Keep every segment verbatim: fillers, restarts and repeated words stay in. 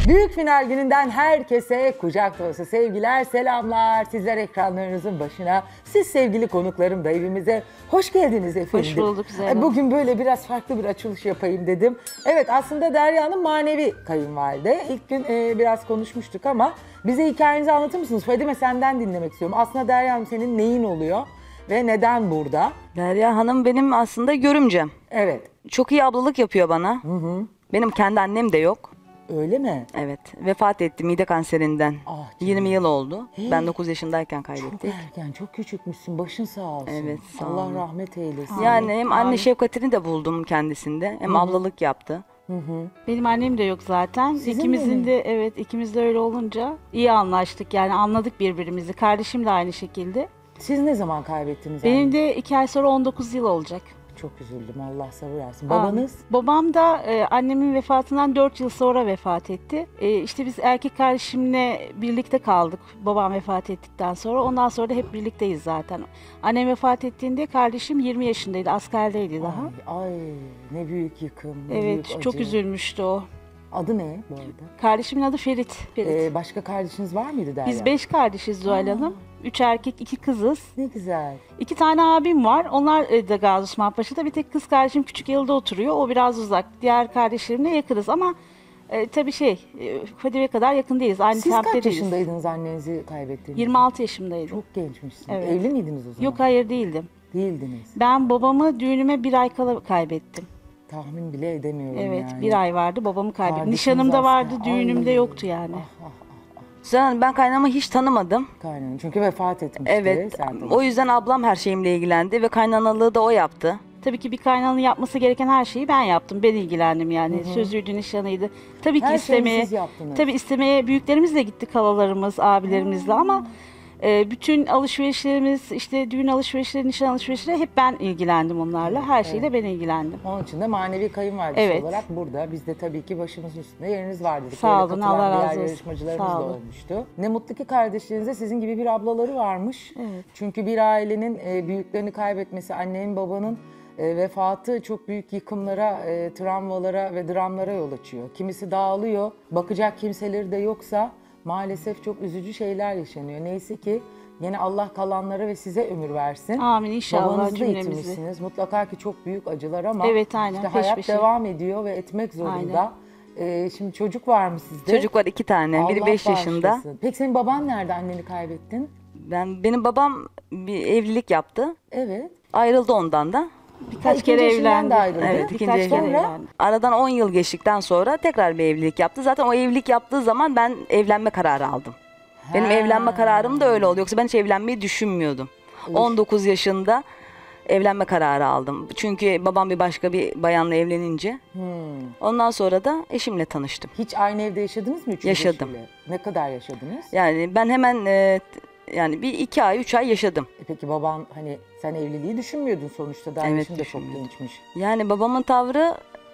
Büyük final gününden herkese kucak dolusu sevgiler, selamlar. Sizler ekranlarınızın başına, siz sevgili konuklarım da evimize hoş geldiniz efendim. Hoş bulduk Zeynep. Bugün böyle biraz farklı bir açılış yapayım dedim. Evet, aslında Derya'nın manevi kayınvalide. İlk gün e, biraz konuşmuştuk ama bize hikayenizi anlatır mısınız? Fadime, senden dinlemek istiyorum. Aslında Derya Hanım senin neyin oluyor ve neden burada? Derya Hanım benim aslında görümcem. Evet. Çok iyi ablalık yapıyor bana. Hı hı. Benim kendi annem de yok. Öyle mi? Evet. Vefat etti mide kanserinden. Ah canım. yirmi yıl oldu. Hey. Ben dokuz yaşındayken Çok kaybettik. erken, çok küçükmüşsün. Başın sağ olsun. Evet, sağ Allah olun. rahmet eylesin. Yani hem anne Amin. şefkatini de buldum kendisinde. Hem ablalık yaptı. Hı hı. Benim annem de yok zaten. Sizin İkimizin mi? de evet ikimiz de öyle olunca iyi anlaştık yani anladık birbirimizi. Kardeşim de aynı şekilde. Siz ne zaman kaybettiniz? Benim anne? de iki ay sonra on dokuz yıl olacak. Çok üzüldüm. Allah sabır versin. Babanız? Aa, babam da e, annemin vefatından dört yıl sonra vefat etti. E, işte biz erkek kardeşimle birlikte kaldık babam vefat ettikten sonra. Ondan sonra da hep birlikteyiz zaten. Annem vefat ettiğinde kardeşim yirmi yaşındaydı, askerdeydi daha. Ay, ay, ne büyük yıkım. Ne Evet, büyük çok acı. üzülmüştü o. Adı ne bu arada? Kardeşimin adı Ferit. Ferit. Ee, başka kardeşiniz var mıydı Derya? Biz beş kardeşiz Zuhal Hanım. Üç erkek, iki kızız. Ne güzel. İki tane abim var. Onlar e, da Gazi Osman Paşa'da. Bir tek kız kardeşim küçük yılda oturuyor. O biraz uzak. Diğer kardeşlerimle yakınız ama e, tabii şey, e, Fadime kadar yakın değiliz. Aynı Siz semtte kaç değiliz. yaşındaydınız annenizi kaybettiğinizde? yirmi altı yaşımdaydım. Çok gençmişsiniz. Evet. Evli miydiniz o zaman? Yok, hayır değildim. Değildiniz. Ben babamı düğünüme bir ay kala kaybettim. Tahmin bile edemiyorum Evet, yani. bir ay vardı babamı kaybettim. Kardeşiniz Nişanımda vardı, asker. düğünümde Ay. yoktu yani. Ah, ah, Zaten ben kaynamamı hiç tanımadım. kaynanın. Çünkü vefat etmişti. Evet. Sen de- O yüzden ablam her şeyimle ilgilendi ve kaynanalığı da o yaptı. Tabii ki bir kaynananın yapması gereken her şeyi ben yaptım. Ben ilgilendim yani. Sözüydü, nişanıydı. Tabii ki Her şeyi istemeye, siz yaptınız. tabii istemeye büyüklerimizle gittik, halalarımız, abilerimizle ama e, bütün alışverişlerimiz, işte düğün alışverişleri, nişan alışverişleri hep ben ilgilendim onlarla. Her şeyle ben ilgilendim. Onun için de manevi kayınvalidesi Evet. olarak burada. Biz de tabii ki başımızın üstünde yeriniz var dedik. Sağ Öyle olun, katılan Allah diğer razı olsun. yarışmacılarımız Sağ da olun. olmuştu. Ne mutlu ki kardeşlerinize sizin gibi bir ablaları varmış. Evet. Çünkü bir ailenin e, büyüklerini kaybetmesi, annenin babanın e, vefatı çok büyük yıkımlara, e, travmalara ve dramlara yol açıyor. Kimisi dağılıyor, bakacak kimseleri de yoksa maalesef çok üzücü şeyler yaşanıyor. Neyse ki yine Allah kalanlara ve size ömür versin. Amin inşallah Babanızı da cümlemizi. yitirmişsiniz. Mutlaka ki çok büyük acılar ama Evet, aynen, işte peş hayat peşe. devam ediyor ve etmek zorunda. Ee, şimdi çocuk var mı sizde? Çocuk var iki tane. Biri Allah beş yaşında. bağışlasın. Peki senin baban nerede, anneni kaybettin? Ben benim babam bir evlilik yaptı. Evet. Ayrıldı ondan da. Birkaç Ha, kere ikinci eşinden evlendi. de ayrıldı. Evet, Birkaç ikinci kere evlendi. evlendi. Aradan on yıl geçtikten sonra tekrar bir evlilik yaptı. Zaten o evlilik yaptığı zaman ben evlenme kararı aldım. Benim Ha. evlenme kararım da öyle oldu. Yoksa ben hiç evlenmeyi düşünmüyordum. on dokuz yaşında evlenme kararı aldım. Çünkü babam bir başka bir bayanla evlenince. Hmm. Ondan sonra da eşimle tanıştım. Hiç aynı evde yaşadınız mı üçüncü Yaşadım. eşiyle? Ne kadar yaşadınız? Yani ben hemen e, yani bir iki ay, üç ay yaşadım. E peki baban, hani sen evliliği düşünmüyordun sonuçta. Daha Evet, yaşın da çok düşünmüyordum. gençmiş. Yani babamın tavrı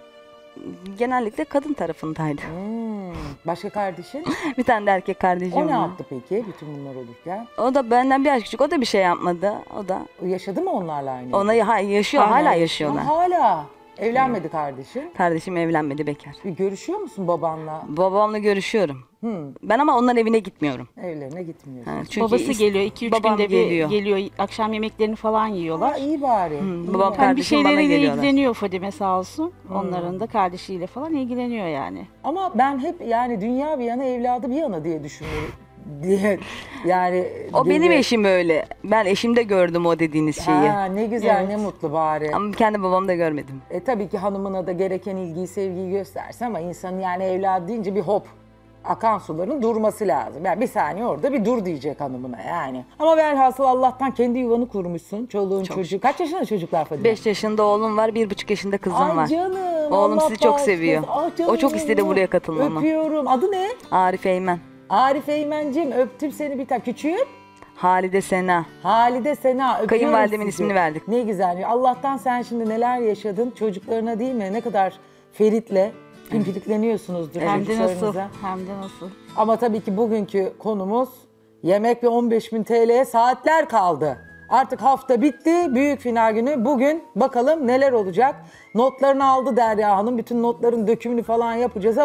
genellikle kadın tarafındaydı. Hmm. Başka kardeşin? Bir tane de erkek kardeşim O ne var. yaptı peki bütün bunlar olurken? O da benden bir yaş küçük. O da bir şey yapmadı. O da O yaşadı mı onlarla aynı ona evde? ha- yaşıyor, Hala hala yaşıyor. yaşıyorlar. Ha, hala. Evlenmedi kardeşin. Kardeşim evlenmedi, bekar. Bir görüşüyor musun babanla? Babamla görüşüyorum. Hmm. Ben ama onların evine gitmiyorum. Evlerine gitmiyorsun. Ha, çünkü Babası is- geliyor. iki üç babam günde bir geliyor. geliyor. Akşam yemeklerini falan yiyorlar. Ha, iyi bari. İyi babam bari. Yani bir kardeşim bana şeyleriyle geliyorlar. ilgileniyor Fadime sağ olsun. Onların da kardeşiyle falan ilgileniyor yani. Ama ben hep yani dünya bir yana, evladı bir yana diye düşünüyorum. diye yani O benim geliyor. eşim öyle. Ben eşimde gördüm o dediğiniz şeyi. Ha, ne güzel, Evet. ne mutlu bari. Ama kendi babamda görmedim. E, tabii ki hanımına da gereken ilgiyi, sevgiyi gösterse ama insanın yani evladı deyince bir hop, akan suların durması lazım. Yani bir saniye orada bir dur diyecek hanımına yani. Ama velhasıl Allah'tan kendi yuvanı kurmuşsun. Çoluğun çocuğu. Kaç yaşında çocuklar Fadime? beş yaşında oğlum var, bir buçuk yaşında kızım Ay var. canım. Oğlum Allah sizi çok bağışlasın. seviyor. Ah canım O çok istedi benim. buraya katılmamı. Öpüyorum. Adı ne? Arif Eymen, Arif Eymen'cim, öptüm seni bir tane. Küçüğüm? Halide Sena. Halide Sena, öpüyorum Kayınvalidemin sizi. ismini verdik. Ne güzel. Allah'tan sen şimdi neler yaşadın çocuklarına, değil mi? Ne kadar Ferit'le pimpirikleniyorsunuzdur Hem de nasıl? çocuklarınıza. Hem de nasıl? Ama tabii ki bugünkü konumuz yemek ve on beş bin T L'ye saatler kaldı. Artık hafta bitti, büyük final günü. Bugün bakalım neler olacak. Notlarını aldı Derya Hanım. Bütün notların dökümünü falan yapacağız ama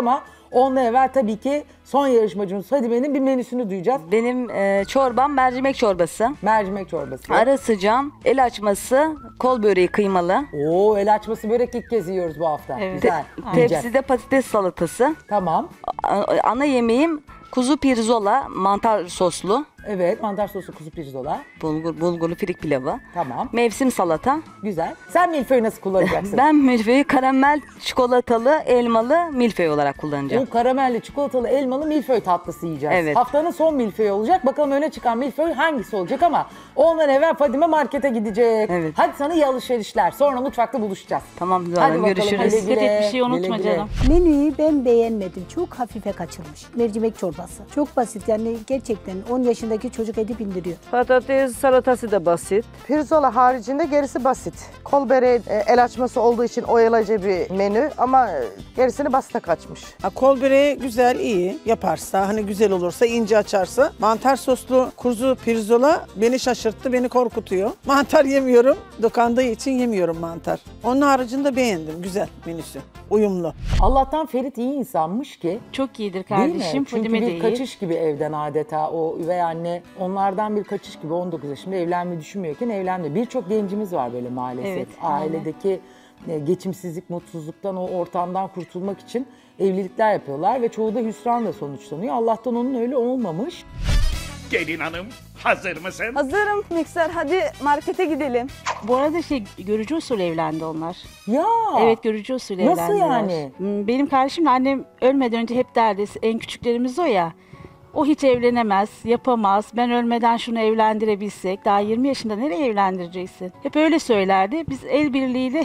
Ondan evvel tabii ki son yarışmacımız Fadime'nin bir menüsünü duyacağız. Benim e, çorbam mercimek çorbası. Mercimek çorbası. Ara sıcağım, el açması, kol böreği kıymalı. Oo, el açması börek ilk kez yiyoruz bu hafta. Evet. Güzel. Yiyeceğiz. Tepside patates salatası. Tamam. A- Ana yemeğim kuzu pirzola, mantar soslu. Evet, mantar soslu kuzu pirzola. Bulgur, bulgurlu firik pilavı. Tamam. Mevsim salata. Güzel. Sen milföyü nasıl kullanacaksın? Ben milföyü karamel, çikolatalı, elmalı milföy olarak kullanacağım. O karamelli, çikolatalı, elmalı milföy tatlısı yiyeceğiz. Evet. Haftanın son milföyü olacak. Bakalım öne çıkan milföy hangisi olacak ama ondan evvel Fadime markete gidecek. Evet. Hadi sana iyi alışverişler. Sonra mutfakta buluşacağız. Tamam Hadi Zuhal Hanım, bakalım, görüşürüz. güle güle. Dikkat et, bir şey unutma Güle güle. canım. Menüyü ben beğenmedim. Çok hafife kaçırmış. Mercimek çorbası. Çok basit yani gerçekten on yaşındaki çocuk edip indiriyor. Patates salatası da basit. Pirzola haricinde gerisi basit. Kol böreği e, el açması olduğu için oyalayıcı bir menü ama e, gerisini basite kaçmış. Ha, kol böreği güzel, iyi yaparsa, hani güzel olursa, ince açarsa. Mantar soslu kuzu pirzola beni şaşırttı, beni korkutuyor. Mantar yemiyorum, dokandığı için yemiyorum mantar. Onun haricinde beğendim, güzel menüsü, uyumlu. Allah'tan Ferit iyi insanmış ki. Çok iyidir Değil mi? kardeşim. Çünkü Fadime de bir iyi. kaçış gibi evden adeta o üvey anne onlardan bir kaçış gibi on dokuz yaşında evlenmeyi düşünmüyorken evlendi. Birçok gencimiz var böyle maalesef. Evet, aynen. Ailedeki e, geçimsizlik, mutsuzluktan, o ortamdan kurtulmak için evlilikler yapıyorlar ve çoğu da hüsranla sonuçlanıyor. Allah'tan onun öyle olmamış. Gelin hanım, hazır mısın? Hazırım mikser, hadi markete gidelim. Bu arada şey görücü usulü evlendi onlar. Ya. Evet, görücü usulü Nasıl evlendiler. yani? Hmm, Benim kardeşimle annem ölmeden önce hep derdi, en küçüklerimiz o ya. O hiç evlenemez, yapamaz. Ben ölmeden şunu evlendirebilsek. Daha yirmi yaşında nereye evlendireceksin? Hep öyle söylerdi. Biz el birliğiyle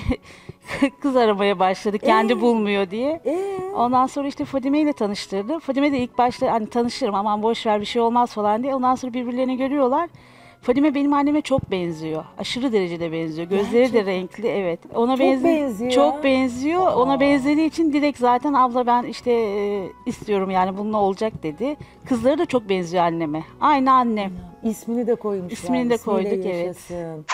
kız aramaya başladık. Kendi Ee? bulmuyor diye. Ee? Ondan sonra işte Fadime ile tanıştırdı. Fadime de ilk başta hani tanışırım aman boş ver bir şey olmaz falan diye. Ondan sonra birbirlerini görüyorlar. Fadime benim anneme çok benziyor. Aşırı derecede benziyor. Gözleri de renkli, evet. Ona Çok benzi- benziyor. Çok benziyor. Aa. Ona benzediği için direkt zaten abla ben işte e, istiyorum yani bununla olacak dedi. Kızları da çok benziyor anneme. Aynı annem. İsmini de koymuşlar. İsmini de İsmiyle koyduk, evet. yaşasın.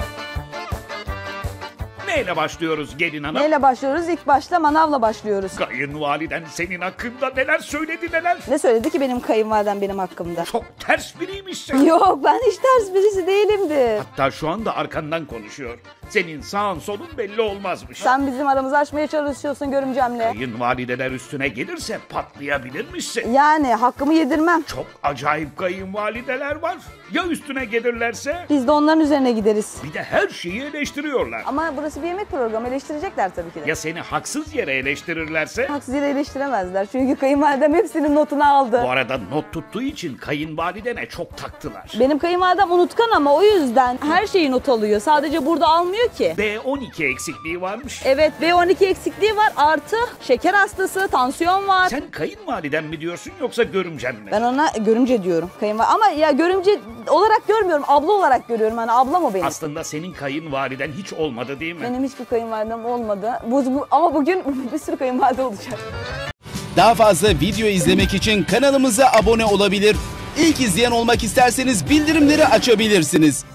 Neyle başlıyoruz gelin hanım? Neyle başlıyoruz? İlk başta manavla başlıyoruz. Kayınvaliden senin hakkında neler söyledi neler? Ne söyledi ki benim kayınvalidem benim hakkımda? Çok ters biriymişsin. Yok, ben hiç ters birisi değilimdir. Hatta şu anda arkandan konuşuyor. Senin sağın solun belli olmazmış. Sen bizim aramızı açmaya çalışıyorsun görümcemle. Kayınvalideler üstüne gelirse patlayabilirmişsin. Yani hakkımı yedirmem. Çok acayip kayınvalideler var. Ya üstüne gelirlerse? Biz de onların üzerine gideriz. Bir de her şeyi eleştiriyorlar. Ama burası bir yemek programı, eleştirecekler tabii ki de. Ya seni haksız yere eleştirirlerse? Haksız yere eleştiremezler. Çünkü kayınvalidem hepsinin notunu aldı. Bu arada not tuttuğu için kayınvalidene çok taktılar. Benim kayınvalidem unutkan ama o yüzden her şeyi not alıyor. Sadece burada almıyor ki. B on iki eksikliği varmış. Evet, B on iki eksikliği var, artı şeker hastası, tansiyon var. Sen kayınvaliden mi diyorsun yoksa görümcen mi? Ben ona görümce diyorum. Kayınvalide. Ama ya görümce olarak görmüyorum, abla olarak görüyorum. Hani ablam o benim. Aslında senin kayınvaliden hiç olmadı değil mi? Benim hiçbir kayınvalidem olmadı. Bu, bu- ama bugün bir sürü kayınvalide olacak. Daha fazla video izlemek için kanalımıza abone olabilir. İlk izleyen olmak isterseniz bildirimleri açabilirsiniz.